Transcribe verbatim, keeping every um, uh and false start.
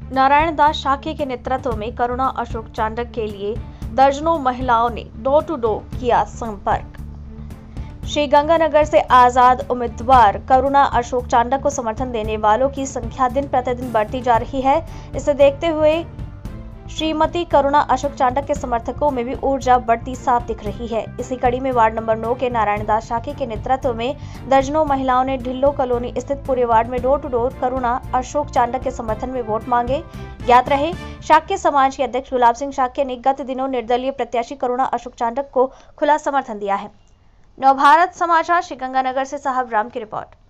नारायण दास शाक्य के नेतृत्व में करुणा अशोक चांडक के लिए दर्जनों महिलाओं ने डोर टू डोर किया संपर्क। श्रीगंगानगर से आजाद उम्मीदवार करुणा अशोक चांडक को समर्थन देने वालों की संख्या दिन प्रतिदिन बढ़ती जा रही है। इसे देखते हुए श्रीमती करुणा अशोक चांडक के समर्थकों में भी ऊर्जा बढ़ती साफ दिख रही है। इसी कड़ी में वार्ड नंबर नौ के नारायण दास शाक्य के नेतृत्व में दर्जनों महिलाओं ने ढिल्लो कॉलोनी स्थित पूरे वार्ड में door to door Karuna Ashok Chandak के समर्थन में वोट मांगे। ज्ञात रहे, शाक्य समाज के अध्यक्ष गुलाब सिंह शाक्य ने गत दिनों निर्दलीय प्रत्याशी करुणा अशोक चांडक को खुला समर्थन दिया है। नवभारत समाचार श्रीगंगानगर से साहब राम की रिपोर्ट।